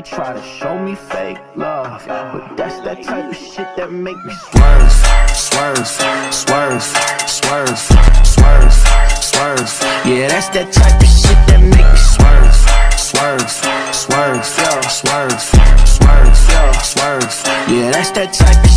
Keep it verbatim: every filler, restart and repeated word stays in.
they try to show me fake love, but that's that type of shit that make me swerve, swerve, swerve, swerve, swerve, swerve. Yeah, that's that type of shit that make me swerve, swerve, swerve, yeah, swerve, swerve, yeah, swerve. Yeah, that's that type of